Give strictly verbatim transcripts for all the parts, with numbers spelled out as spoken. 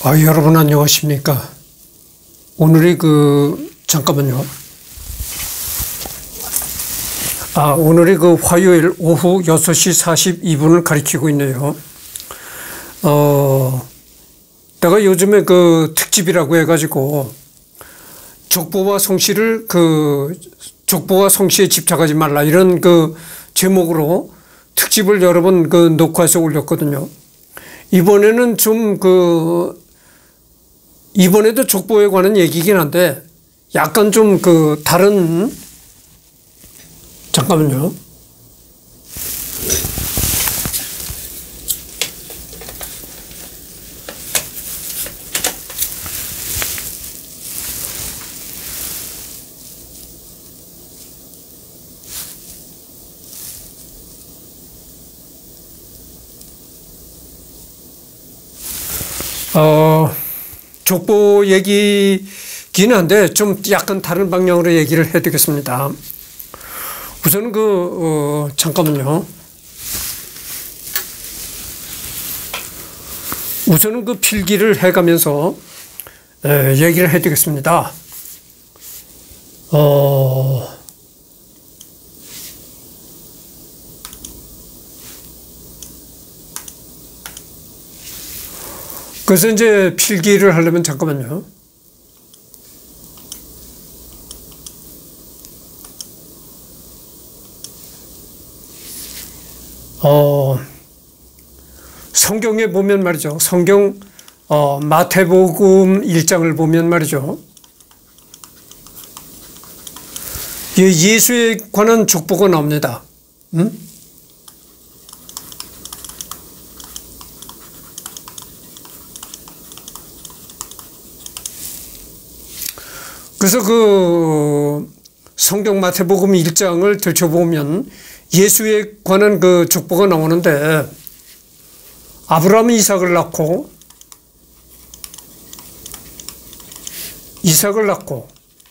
아, 여러분 안녕하십니까? 오늘이 그, 잠깐만요. 아, 오늘이 그 화요일 오후 여섯 시 사십이 분을 가리키고 있네요. 어, 내가 요즘에 그 특집이라고 해가지고 족보와 성씨를 그, 족보와 성씨에 집착하지 말라 이런 그 제목으로 특집을 여러 번 그 녹화해서 올렸거든요. 이번에는 좀 그, 이번에도 족보에 관한 얘기긴 한데 약간 좀 그 다른, 잠깐만요. 어, 족보 얘기긴 한데 좀 약간 다른 방향으로 얘기를 해야 되겠습니다. 우선 그, 어, 잠깐만요. 우선은 그 필기를 해가면서 에, 얘기를 해야 되겠습니다. 어, 그래서 이제 필기를 하려면 잠깐만요. 어, 성경에 보면 말이죠. 성경, 어, 마태복음 일 장을 보면 말이죠. 예수에 관한 족보가 나옵니다. 음? 그래서 그 성경 마태복음 일 장을 들춰보면 예수에 관한 그 족보가 나오는데 아브라함이 이삭을 낳고 이삭을 낳고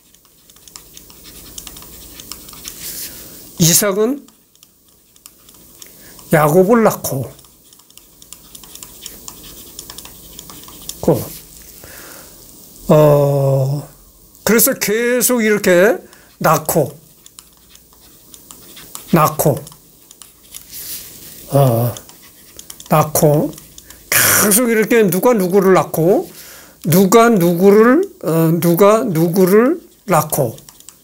이삭은 야곱을 낳고 그 어 그래서 계속 이렇게 낳고, 낳고, 어, 낳고, 계속 이렇게 누가 누구를 낳고, 누가 누구를, 어, 누가 누구를 낳고.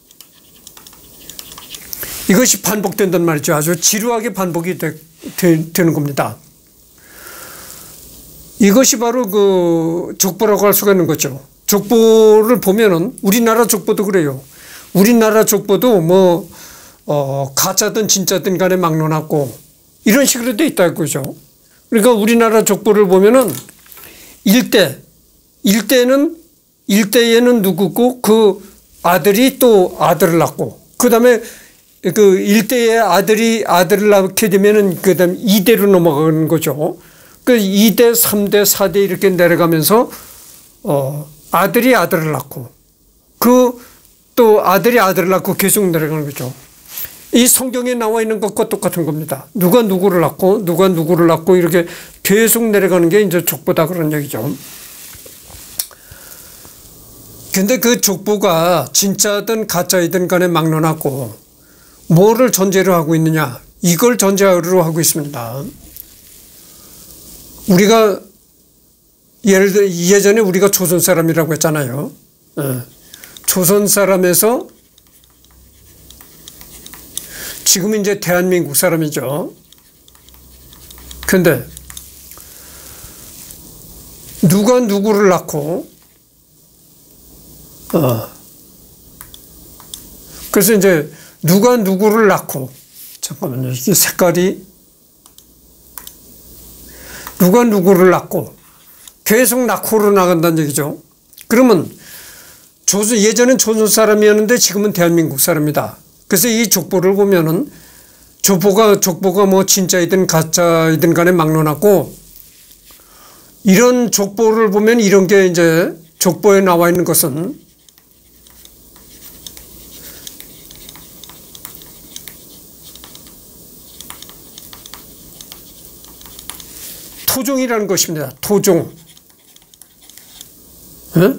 이것이 반복된단 말이죠. 아주 지루하게 반복이 되, 되, 되는 겁니다. 이것이 바로 그 족보라고 할 수가 있는 거죠. 족보를 보면은 우리나라 족보도 그래요. 우리나라 족보도 뭐 어, 가짜든 진짜든 간에 막론하고 이런 식으로 돼 있다 이거죠. 그러니까 우리나라 족보를 보면은 일대, 일대는 일대에는 누구고 그 아들이 또 아들을 낳고 그 다음에 그 일대의 아들이 아들을 낳게 되면은 그 다음에 이대로 넘어가는 거죠. 그 이대, 삼대, 사대 이렇게 내려가면서 어. 아들이 아들을 낳고 그 또 아들이 아들을 낳고 계속 내려가는 거죠. 이 성경에 나와 있는 것과 똑같은 겁니다. 누가 누구를 낳고 누가 누구를 낳고 이렇게 계속 내려가는 게 이제 족보다 그런 얘기죠. 근데 그 족보가 진짜든 가짜이든 간에 막론하고 뭐를 전제로 하고 있느냐 이걸 전제로 하고 있습니다. 우리가 예를 들어 예전에 우리가 조선 사람이라고 했잖아요. 예. 조선 사람에서 지금 이제 대한민국 사람이죠. 근데 누가 누구를 낳고 어. 그래서 이제 누가 누구를 낳고 잠깐만요. 이게 색깔이 누가 누구를 낳고 계속 낳고로 나간다는 얘기죠. 그러면 조선, 예전엔 조선 사람이었는데 지금은 대한민국 사람이다. 그래서 이 족보를 보면은 족보가, 족보가 뭐 진짜이든 가짜이든 간에 막론하고 이런 족보를 보면 이런 게 이제 족보에 나와 있는 것은 토종이라는 것입니다. 토종. 에?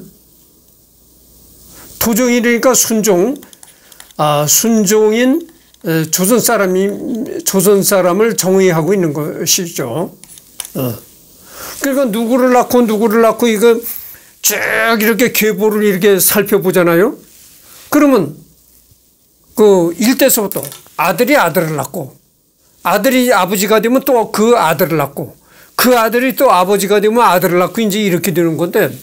토종이니까 순종, 아, 순종인 조선 사람이, 조선 사람을 정의하고 있는 것이죠. 어. 그러니까 누구를 낳고 누구를 낳고 이거 쭉 이렇게 계보를 이렇게 살펴보잖아요. 그러면 그 일대서부터 아들이 아들을 낳고 아들이 아버지가 되면 또 그 아들을 낳고 그 아들이 또 아버지가 되면 아들을 낳고 이제 이렇게 되는 건데,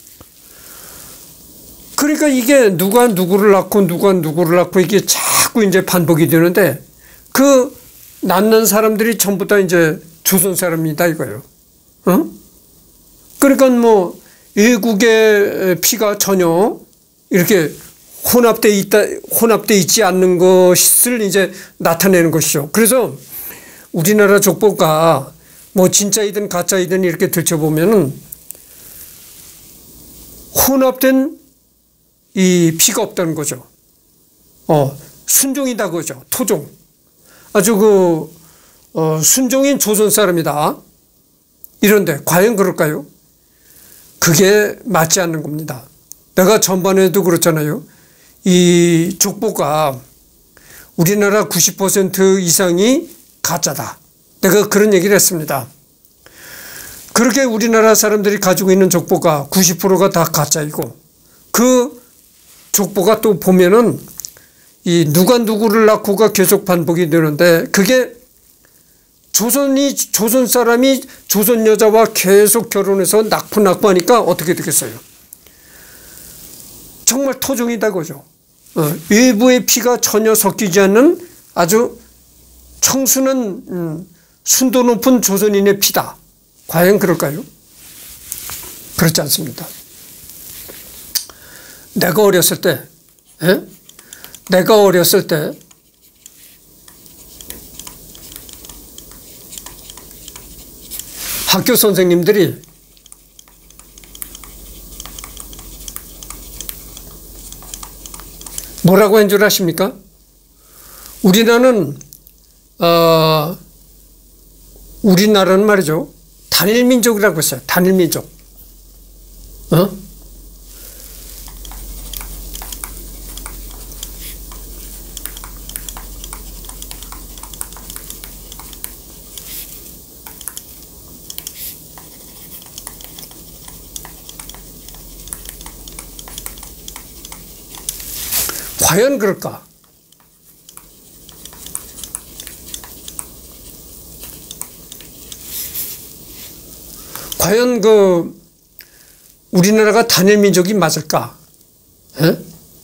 그러니까 이게 누가 누구를 낳고 누가 누구를 낳고 이게 자꾸 이제 반복이 되는데, 그 낳는 사람들이 전부 다 이제 조선 사람이다 이거예요. 어? 그러니까 뭐 외국의 피가 전혀 이렇게 혼합돼 있다, 혼합돼 있지 않는 것을 이제 나타내는 것이죠. 그래서 우리나라 족보가 뭐 진짜이든 가짜이든 이렇게 들춰보면은 혼합된 이 피가 없다는 거죠. 어, 순종이다 그거죠. 토종. 아주 그, 어, 순종인 조선 사람이다. 이런데 과연 그럴까요? 그게 맞지 않는 겁니다. 내가 전반에도 그렇잖아요. 이 족보가 우리나라 구십 퍼센트 이상이 가짜다. 내가 그런 얘기를 했습니다. 그렇게 우리나라 사람들이 가지고 있는 족보가 구십 퍼센트가 다 가짜이고, 그 족보가 또 보면은 이 누가 누구를 낳고가 계속 반복이 되는데, 그게 조선이, 조선 사람이 조선 여자와 계속 결혼해서 낳고 낳고 하니까 어떻게 되겠어요? 정말 토종이다 그죠. 어, 외부의 피가 전혀 섞이지 않는 아주 청순한, 음, 순도 높은 조선인의 피다. 과연 그럴까요? 그렇지 않습니다. 내가 어렸을 때, 에? 내가 어렸을 때, 학교 선생님들이 뭐라고 한 줄 아십니까? 우리나라는, 어, 우리나라는 말이죠. 단일민족이라고 했어요. 단일민족. 어? 과연 그럴까? 과연 그 우리나라가 단일 민족이 맞을까? 에?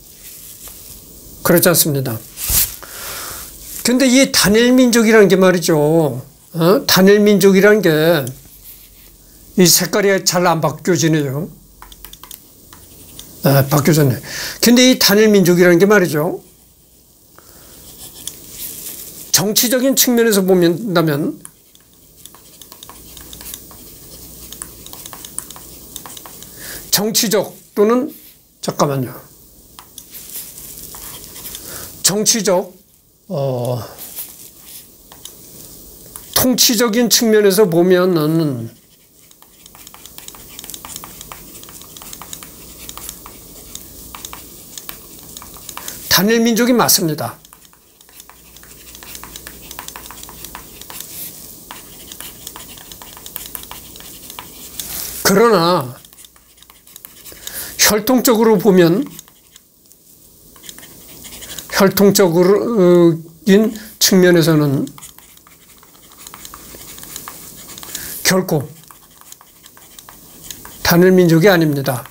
그렇지 않습니다. 근데 이 단일 민족이라는 게 말이죠. 어? 단일 민족이라는 게 이 색깔이 잘 안 바뀌어지네요. 아, 바뀌어졌네. 근데 이 단일 민족이라는 게 말이죠. 정치적인 측면에서 보면 정치적 또는 잠깐만요. 정치적 어, 통치적인 측면에서 보면은 단일 민족이 맞습니다. 그러나 혈통적으로 보면 혈통적인 측면에서는 결코 단일 민족이 아닙니다.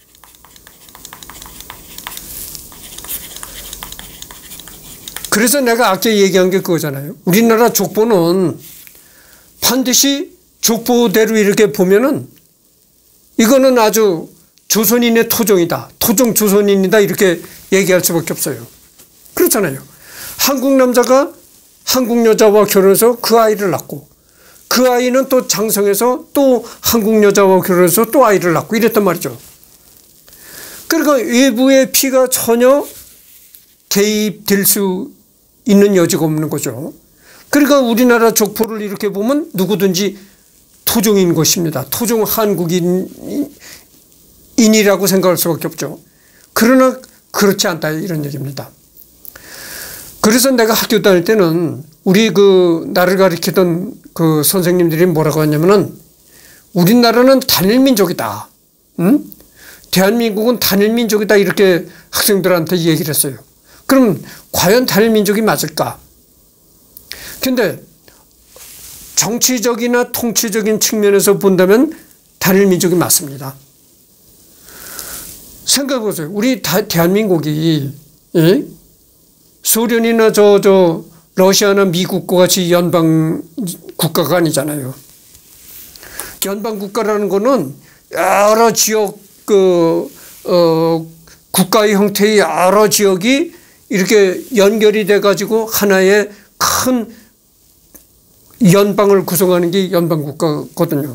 그래서 내가 아까 얘기한 게 그거잖아요. 우리나라 족보는 반드시 족보대로 이렇게 보면은 이거는 아주 조선인의 토종이다. 토종 조선인이다. 이렇게 얘기할 수밖에 없어요. 그렇잖아요. 한국 남자가 한국 여자와 결혼해서 그 아이를 낳고 그 아이는 또 장성해서 또 한국 여자와 결혼해서 또 아이를 낳고 이랬단 말이죠. 그러니까 외부의 피가 전혀 개입될 수 있는 여지가 없는 거죠. 그러니까 우리나라 족보를 이렇게 보면 누구든지 토종인 것입니다. 토종 한국인인 인이라고 생각할 수밖에 없죠. 그러나 그렇지 않다 이런 얘기입니다. 그래서 내가 학교 다닐 때는 우리 그 나를 가르치던 그 선생님들이 뭐라고 하냐면은 우리나라는 단일민족이다. 응? 대한민국은 단일민족이다 이렇게 학생들한테 얘기를 했어요. 그럼 과연 단일민족이 맞을까? 근데 정치적이나 통치적인 측면에서 본다면 단일민족이 맞습니다. 생각해 보세요. 우리 다, 대한민국이 예? 소련이나 저, 저 러시아나 미국과 같이 연방 국가가 아니잖아요. 연방 국가라는 거는 여러 지역 그 어, 국가의 형태의 여러 지역이 이렇게 연결이 돼 가지고 하나의 큰 연방을 구성하는 게 연방 국가거든요.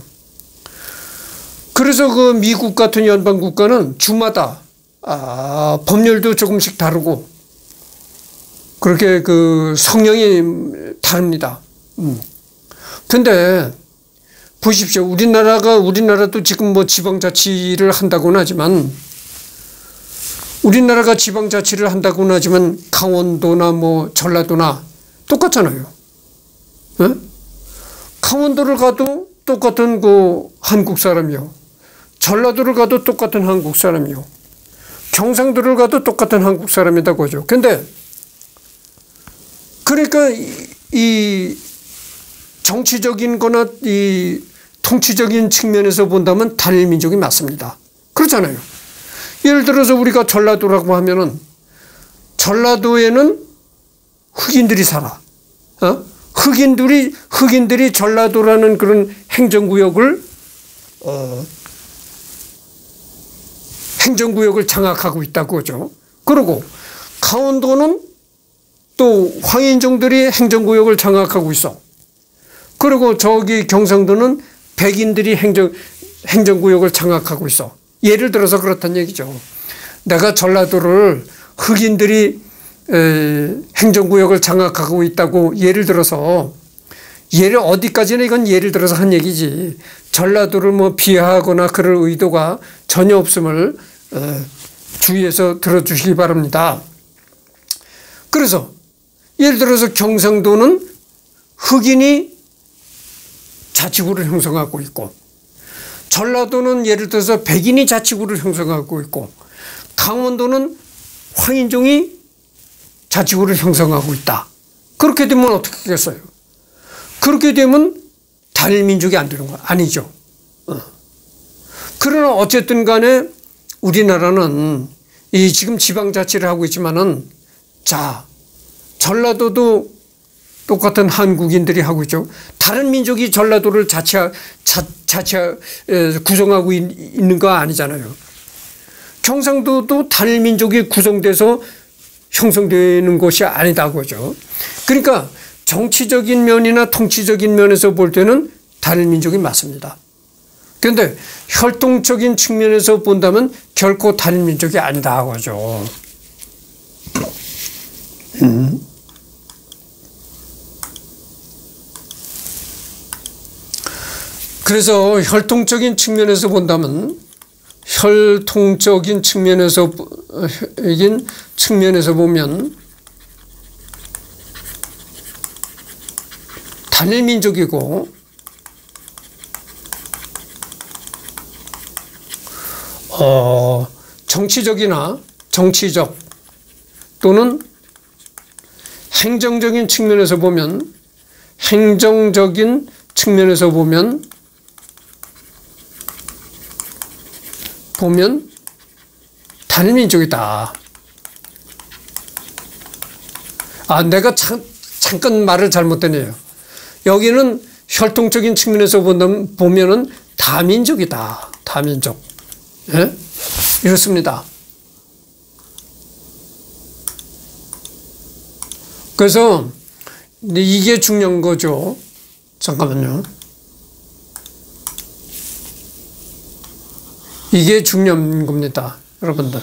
그래서 그 미국 같은 연방 국가는 주마다 아, 법률도 조금씩 다르고 그렇게 그 성향이 다릅니다. 음. 근데 보십시오. 우리나라가 우리나라도 지금 뭐 지방자치를 한다고는 하지만 우리나라가 지방자치를 한다고는 하지만 강원도나 뭐 전라도나 똑같잖아요. 네? 강원도를 가도 똑같은 그 한국 사람이요. 전라도를 가도 똑같은 한국 사람이요. 경상도를 가도 똑같은 한국 사람이다 그죠. 근데 그러니까 이, 이 정치적인 거나 이 통치적인 측면에서 본다면 단일민족이 맞습니다. 그렇잖아요. 예를 들어서 우리가 전라도라고 하면은 전라도에는 흑인들이 살아. 어? 흑인들이, 흑인들이 전라도라는 그런 행정구역을, 어, 행정구역을 장악하고 있다고 하죠. 그리고 강원도는 또 황인종들이 행정구역을 장악하고 있어. 그리고 저기 경상도는 백인들이 행정, 행정구역을 장악하고 있어. 예를 들어서 그렇다는 얘기죠. 내가 전라도를 흑인들이 에, 행정구역을 장악하고 있다고 예를 들어서 예를 어디까지나 이건 예를 들어서 한 얘기지. 전라도를 뭐 비하하거나 그럴 의도가 전혀 없음을 에, 주의해서 들어주시기 바랍니다. 그래서 예를 들어서 경상도는 흑인이 자치구를 형성하고 있고 전라도는 예를 들어서 백인이 자치구를 형성하고 있고 강원도는 황인종이 자치구를 형성하고 있다. 그렇게 되면 어떻게 되겠어요? 그렇게 되면 단일민족이 안 되는 거 아니죠. 어. 그러나 어쨌든 간에 우리나라는 이 지금 지방자치를 하고 있지만은 자 전라도도 똑같은 한국인들이 하고 있죠. 다른 민족이 전라도를 자치, 자, 자치, 구성하고 있는 거 아니잖아요. 경상도도 단일 민족이 구성돼서 형성되는 것이 아니다고 하죠. 그러니까 정치적인 면이나 통치적인 면에서 볼 때는 단일 민족이 맞습니다. 그런데 혈통적인 측면에서 본다면 결코 단일 민족이 아니다고 하죠. 음. 그래서 혈통적인 측면에서 본다면 혈통적인 측면에서 이긴 측면에서 보면 단일 민족이고 어, 정치적이나 정치적 또는 행정적인 측면에서 보면 행정적인 측면에서 보면 보면 단일민족이다. 아, 내가 참, 잠깐 말을 잘못했네요. 여기는 혈통적인 측면에서 본다면, 보면은 다민족이다. 다민족. 예? 이렇습니다. 그래서 이게 중요한 거죠. 잠깐만요. 이게 중요한 겁니다. 여러분들.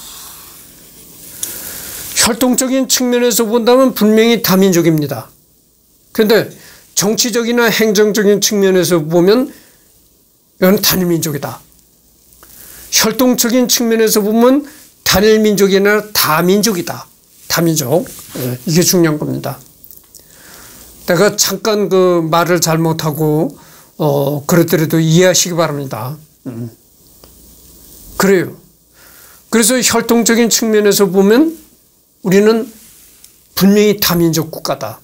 혈통적인 측면에서 본다면 분명히 다민족입니다. 그런데 정치적이나 행정적인 측면에서 보면 이건 단일민족이다. 혈통적인 측면에서 보면 단일 민족이 아니라 다민족이다. 다민족. 예, 이게 중요한 겁니다. 내가 잠깐 그 말을 잘못하고 어 그렇더라도 이해하시기 바랍니다. 음. 그래요. 그래서 혈통적인 측면에서 보면 우리는 분명히 다민족 국가다.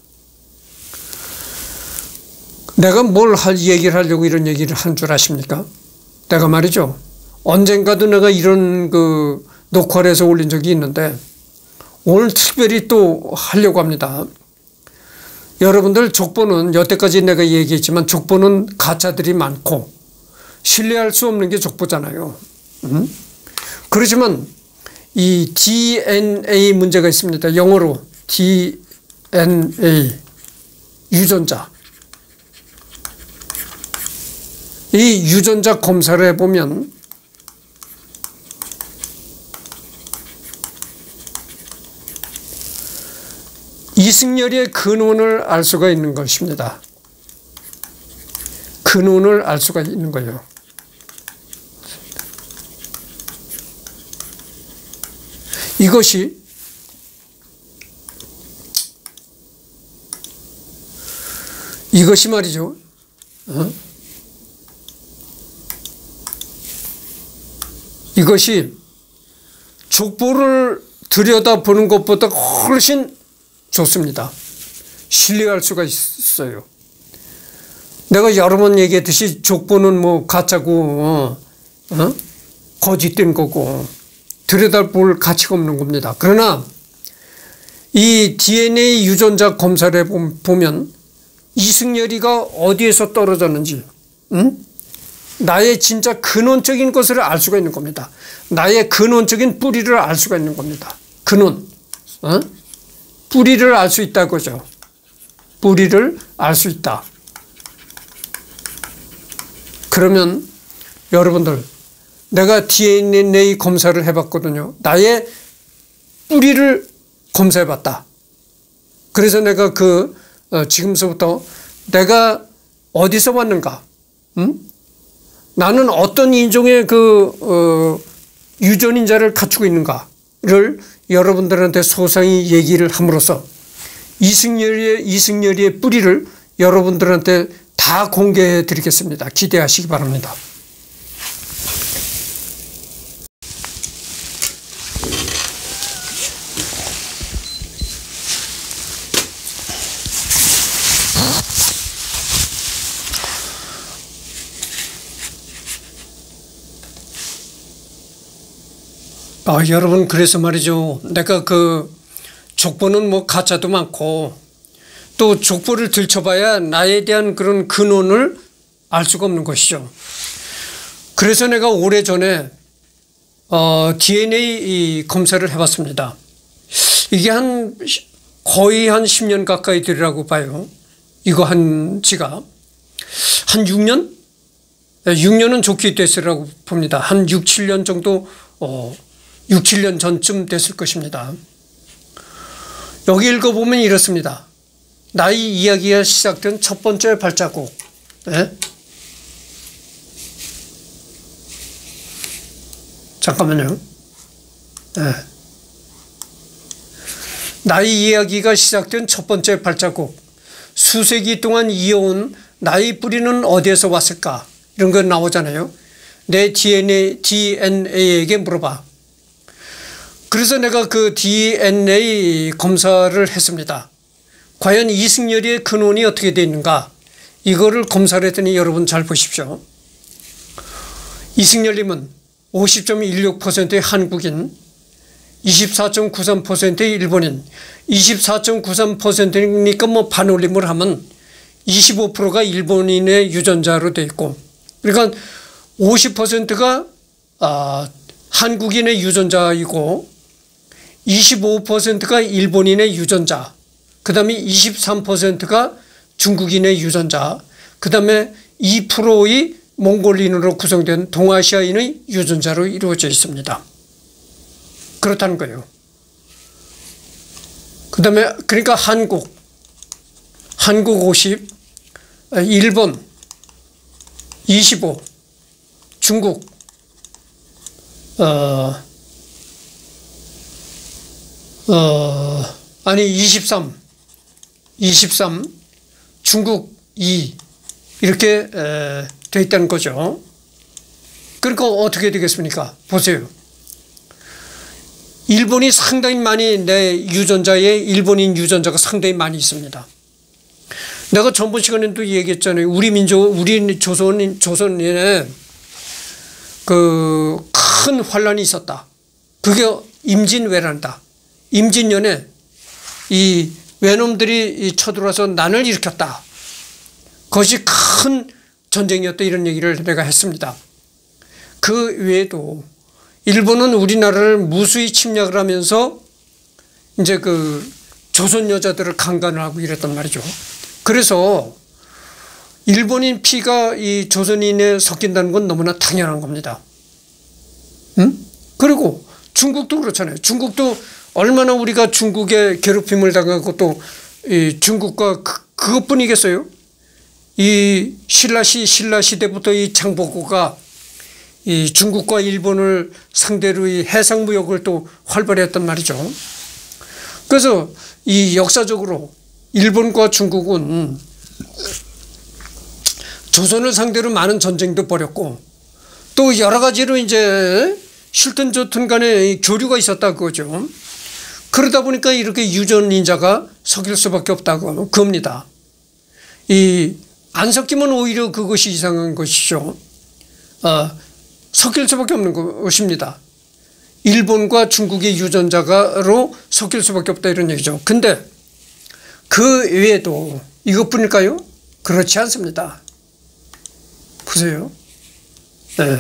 내가 뭘 할 얘기를 하려고 이런 얘기를 하는 줄 아십니까? 내가 말이죠. 언젠가도 내가 이런 그 녹화를 해서 올린 적이 있는데 오늘 특별히 또 하려고 합니다. 여러분들 족보는 여태까지 내가 얘기했지만 족보는 가짜들이 많고 신뢰할 수 없는 게 족보잖아요. 음? 그렇지만 이 디엔에이 문제가 있습니다. 영어로 디엔에이 유전자. 이 유전자 검사를 해보면 이승열의 근원을 알 수가 있는 것입니다. 근원을 알 수가 있는 거예요. 이것이 이것이 말이죠. 어? 이것이 족보를 들여다보는 것보다 훨씬 좋습니다. 신뢰할 수가 있어요. 내가 여러 번 얘기했듯이 족보는 뭐 가짜고 어? 어? 거짓된 거고 들여다볼 가치가 없는 겁니다. 그러나 이 디엔에이 유전자 검사를 보면 이승열이가 어디에서 떨어졌는지 응? 나의 진짜 근원적인 것을 알 수가 있는 겁니다. 나의 근원적인 뿌리를 알 수가 있는 겁니다. 근원. 어? 뿌리를 알 수 있다고죠. 뿌리를 알 수 있다. 그러면 여러분들 내가 디엔에이 검사를 해봤거든요. 나의 뿌리를 검사해봤다. 그래서 내가 그 어, 지금서부터 내가 어디서 왔는가? 음? 나는 어떤 인종의 그 어, 유전인자를 갖추고 있는가를 여러분들한테 소상히 얘기를 함으로써 이승열이의 이승열이의 뿌리를 여러분들한테 다 공개해 드리겠습니다. 기대하시기 바랍니다. 아, 여러분, 그래서 말이죠. 내가 그 족보는 뭐 가짜도 많고 또 족보를 들춰봐야 나에 대한 그런 근원을 알 수가 없는 것이죠. 그래서 내가 오래전에 어, 디엔에이 검사를 해봤습니다. 이게 한 거의 한 십 년 가까이 되리라고 봐요. 이거 한 지가 한 육 년? 육 년은 좋게 됐으라고 봅니다. 한 육, 칠 년 정도 어, 육, 칠 년 전쯤 됐을 것입니다. 여기 읽어보면 이렇습니다. 나의 이야기가 시작된 첫 번째 발자국. 네? 잠깐만요. 네. 나의 이야기가 시작된 첫 번째 발자국. 수세기 동안 이어온 나의 뿌리는 어디에서 왔을까? 이런 거 나오잖아요. 내 디엔에이, 디엔에이에게 물어봐. 그래서 내가 그 디엔에이 검사를 했습니다. 과연 이승열이의 근원이 어떻게 되어 있는가? 이거를 검사를 했더니 여러분 잘 보십시오. 이승열님은 오십 점 일육 퍼센트의 한국인, 이십사 점 구삼 퍼센트의 일본인, 이십사 점 구삼 퍼센트니까 뭐 반올림을 하면 이십오 퍼센트가 일본인의 유전자로 되어 있고, 그러니까 오십 퍼센트가 아, 한국인의 유전자이고 이십오 퍼센트가 일본인의 유전자, 그 다음에 이십삼 퍼센트가 중국인의 유전자, 그 다음에 이 퍼센트의 몽골인으로 구성된 동아시아인의 유전자로 이루어져 있습니다. 그렇다는 거예요. 그 다음에 그러니까 한국, 한국 오십, 일본 이십오, 중국 어, 어, 아니, 이십삼, 이십삼, 중국 이, 이렇게 에, 돼 있다는 거죠. 그러니까 어떻게 되겠습니까? 보세요. 일본이 상당히 많이, 내 유전자에 일본인 유전자가 상당히 많이 있습니다. 내가 전번 시간에도 얘기했잖아요. 우리 민족, 우리 조선, 조선에 그 큰 환란이 있었다. 그게 임진왜란이다. 임진년에 이 외놈들이 쳐들어와서 난을 일으켰다. 그것이 큰 전쟁이었다. 이런 얘기를 내가 했습니다. 그 외에도 일본은 우리나라를 무수히 침략을 하면서 이제 그 조선 여자들을 강간을 하고 이랬단 말이죠. 그래서 일본인 피가 이 조선인에 섞인다는 건 너무나 당연한 겁니다. 응? 그리고 중국도 그렇잖아요. 중국도 얼마나 우리가 중국에 괴롭힘을 당하고 또 이 중국과 그, 그것뿐이겠어요? 이 신라시 신라 시대부터 이 장보고가 이 중국과 일본을 상대로 이 해상 무역을 또 활발히 했단 말이죠. 그래서 이 역사적으로 일본과 중국은 조선을 상대로 많은 전쟁도 벌였고 또 여러 가지로 이제 싫든 좋든 간에 교류가 있었다 그거죠. 그러다 보니까 이렇게 유전인자가 섞일 수밖에 없다고 겁니다. 이 안 섞이면 오히려 그것이 이상한 것이죠. 어, 섞일 수밖에 없는 것입니다. 일본과 중국의 유전자로 섞일 수밖에 없다 이런 얘기죠. 근데 그 외에도 이것뿐일까요? 그렇지 않습니다. 보세요. 네.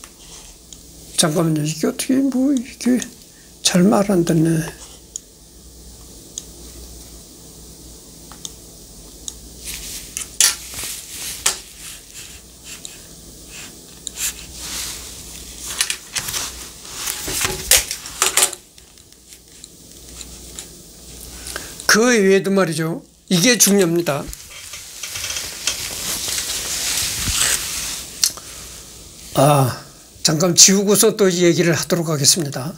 잠깐만요. 이게 어떻게 뭐 이게 잘 말 안 듣네. 그 외에도 말이죠. 이게 중요합니다. 아, 잠깐 지우고서 또 얘기를 하도록 하겠습니다.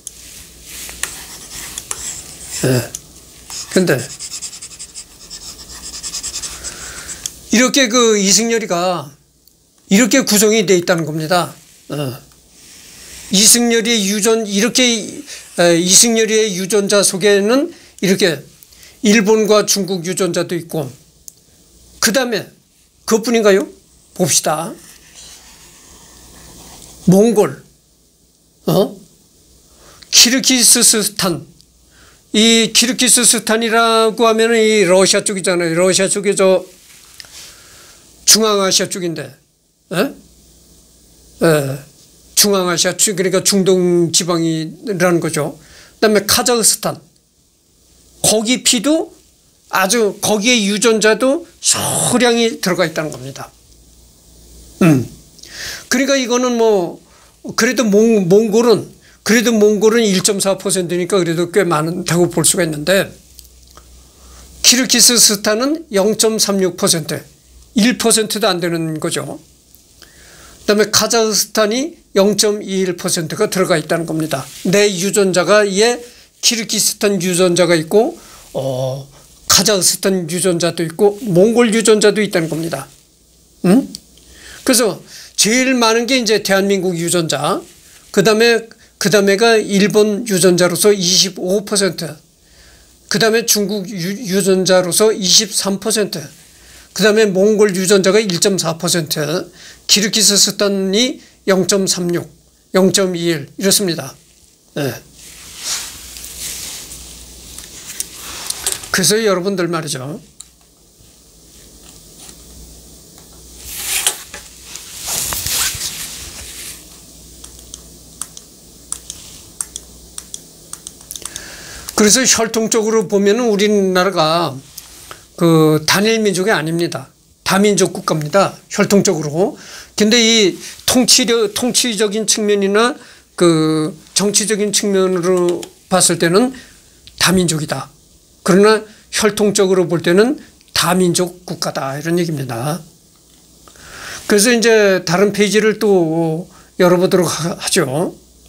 네. 근데 이렇게 그 이승열이가 이렇게 구성이 되어 있다는 겁니다. 어. 이승열의 유전, 이렇게 이승열의 유전자 속에는 이렇게 일본과 중국 유전자도 있고 그 다음에 그것뿐인가요? 봅시다. 몽골, 어? 키르기스스탄. 이 키르기스스탄이라고 하면 이 러시아 쪽이잖아요. 러시아 쪽에 저 중앙아시아 쪽인데, 에? 에, 중앙아시아 쪽, 그러니까 중동 지방이라는 거죠. 그 다음에 카자흐스탄. 거기 피도 아주 거기에 유전자도 소량이 들어가 있다는 겁니다. 음. 그러니까 이거는 뭐 그래도 몽, 몽골은 그래도 몽골은 일 점 사 퍼센트니까 그래도 꽤 많다고 볼 수가 있는데 키르기스스탄은 영 점 삼육 퍼센트, 일 퍼센트도 안 되는 거죠. 그다음에 카자흐스탄이 영 점 이일 퍼센트가 들어가 있다는 겁니다. 내 유전자가 예 키르기스탄 유전자가 있고 어, 카자흐스탄 유전자도 있고 몽골 유전자도 있다는 겁니다. 음? 그래서 제일 많은 게 이제 대한민국 유전자, 그 다음에 그 다음에가 일본 유전자로서 이십오 퍼센트, 그 다음에 중국 유, 유전자로서 이십삼 퍼센트, 그 다음에 몽골 유전자가 일 점 사 퍼센트, 키르기스스탄이 영 점 삼육, 영 점 이일 이렇습니다. 네. 그래서 여러분들 말이죠. 그래서 혈통적으로 보면 우리나라가 그 단일 민족이 아닙니다. 다민족 국가입니다. 혈통적으로. 근데 이 통치력, 통치적인 측면이나 그 정치적인 측면으로 봤을 때는 다민족이다. 그러나 혈통적으로 볼 때는 다민족 국가다. 이런 얘기입니다. 그래서 이제 다른 페이지를 또 열어보도록 하죠.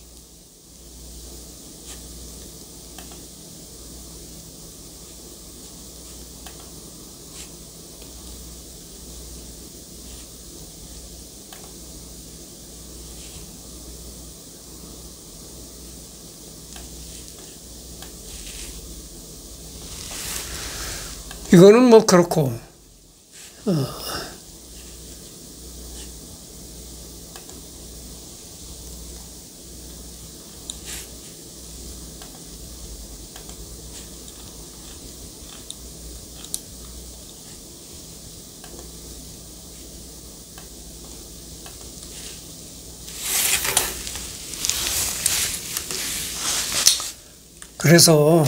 이거는 뭐 그렇고, 어. 그래서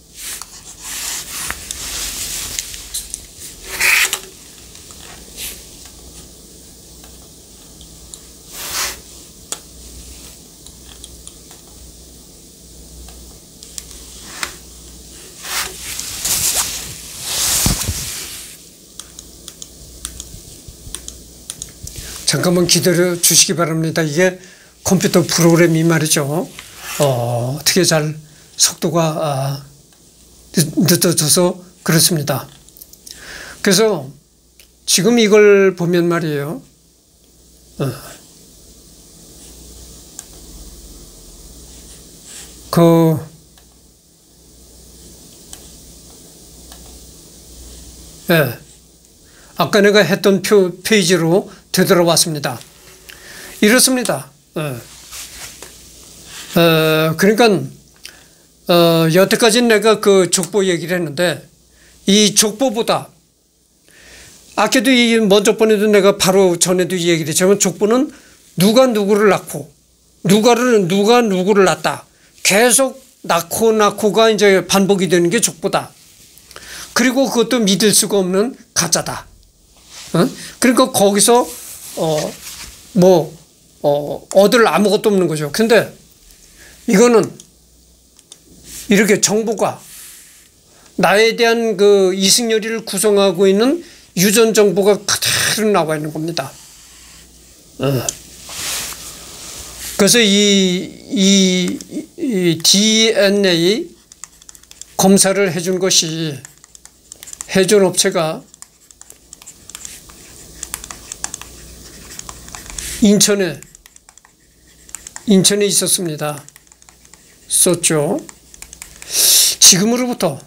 잠깐만 기다려 주시기 바랍니다. 이게 컴퓨터 프로그램이 말이죠. 어, 어떻게 잘 속도가 아, 늦어져서 그렇습니다. 그래서 지금 이걸 보면 말이에요. 어, 그 예, 아까 내가 했던 표, 페이지로 되돌아왔습니다. 이렇습니다. 어, 어, 그러니까 어, 여태까지 내가 그 족보 얘기를 했는데 이 족보보다 아까도 이 먼저 번에도 내가 바로 전에도 이 얘기를 했지만 족보는 누가 누구를 낳고 누가를 누가 누구를 낳다 계속 낳고 낳고가 이제 반복이 되는 게 족보다. 그리고 그것도 믿을 수가 없는 가짜다. 어? 그러니까 거기서 어, 뭐 어, 얻을 아무것도 없는 거죠. 근데 이거는 이렇게 정보가 나에 대한 그 이승열이를 구성하고 있는 유전 정보가 그대로 나와 있는 겁니다. 어. 그래서 이, 이, 이 디엔에이 검사를 해준 것이 해준 업체가 인천에 인천에 있었습니다. 썼죠. 지금으로부터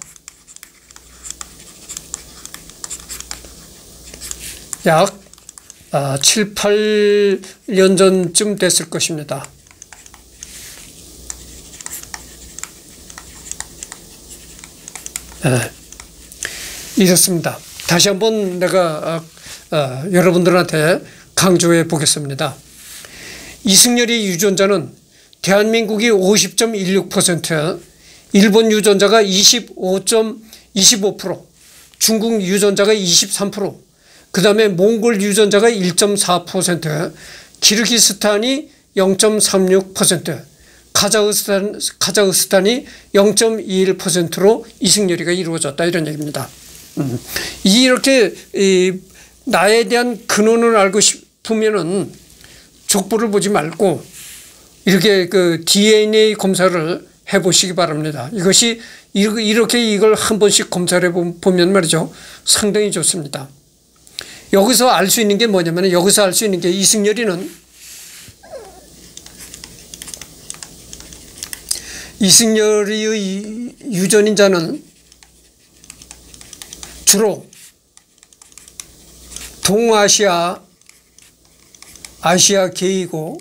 약 칠, 팔 년 전쯤 됐을 것입니다. 네. 이렇습니다. 다시 한번 내가 어, 여러분들한테 강조해 보겠습니다. 이승열이 유전자는 대한민국이 오십 점 일육 퍼센트, 일본 유전자가 이십오 점 이십오 퍼센트, 중국 유전자가 이십삼 퍼센트, 그 다음에 몽골 유전자가 일 점 사 퍼센트, 키르기스탄이 영 점 삼육 퍼센트, 카자흐스탄, 카자흐스탄이 영 점 이일 퍼센트로 이승열이가 이루어졌다 이런 얘기입니다. 음. 이렇게 이 나에 대한 근원을 알고 싶으면은 족보를 보지 말고 이렇게 그 디엔에이 검사를 해보시기 바랍니다. 이것이 이렇게 이걸 한 번씩 검사를 해보면 말이죠. 상당히 좋습니다. 여기서 알 수 있는 게 뭐냐면 여기서 알 수 있는 게 이승열이는 이승열이의 유전인자는 주로 동아시아, 아시아계이고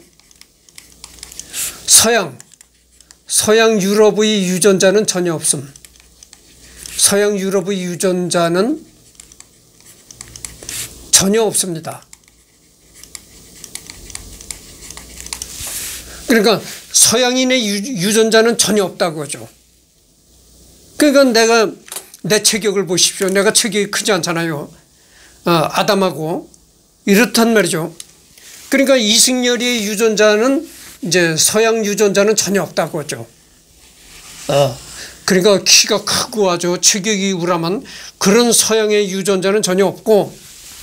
서양, 서양 유럽의 유전자는 전혀 없음. 서양 유럽의 유전자는 전혀 없습니다. 그러니까 서양인의 유전자는 전혀 없다고 하죠. 그러니까 내가 내 체격을 보십시오. 내가 체격이 크지 않잖아요. 어, 아담하고 이렇단 말이죠. 그러니까 이승열의 유전자는 이제 서양 유전자는 전혀 없다고 하죠. 어, 그러니까 키가 크고 아주 체격이 우람한 그런 서양의 유전자는 전혀 없고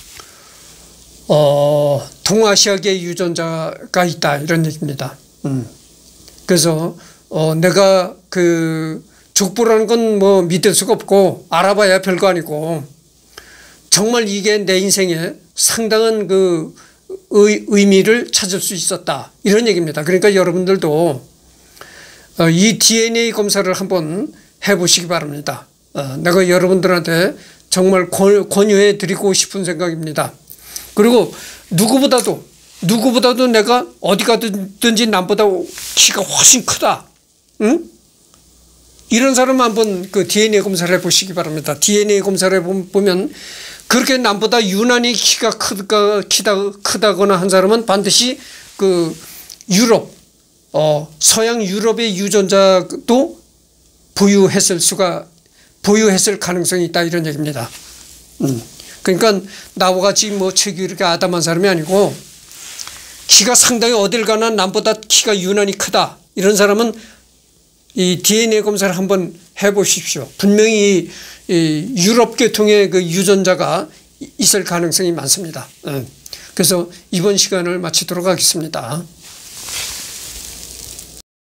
어, 동아시아계 유전자가 있다 이런 얘기입니다. 음. 그래서 어, 내가 그 족보라는 건 뭐 믿을 수가 없고 알아봐야 별거 아니고 정말 이게 내 인생에 상당한 그 의, 의미를 찾을 수 있었다 이런 얘기입니다. 그러니까 여러분들도 어, 이 디엔에이 검사를 한번 해보시기 바랍니다. 어, 내가 여러분들한테 정말 권유해 드리고 싶은 생각입니다. 그리고 누구보다도 누구보다도 내가 어디 가든지 남보다 키가 훨씬 크다. 응? 이런 사람 한번 그 디엔에이 검사를 해보시기 바랍니다. 디엔에이 검사를 해보면 그렇게 남보다 유난히 키가 크다, 키다, 크다거나 한 사람은 반드시 그 유럽, 어, 서양 유럽의 유전자도 보유했을 수가, 보유했을 가능성이 있다 이런 얘기입니다. 음. 그러니까 나와 같이 뭐 체격이 이렇게 아담한 사람이 아니고 키가 상당히 어딜 가나 남보다 키가 유난히 크다. 이런 사람은 이 디엔에이 검사를 한번 해보십시오. 분명히 이 유럽 계통의 그 유전자가 있을 가능성이 많습니다. 그래서 이번 시간을 마치도록 하겠습니다.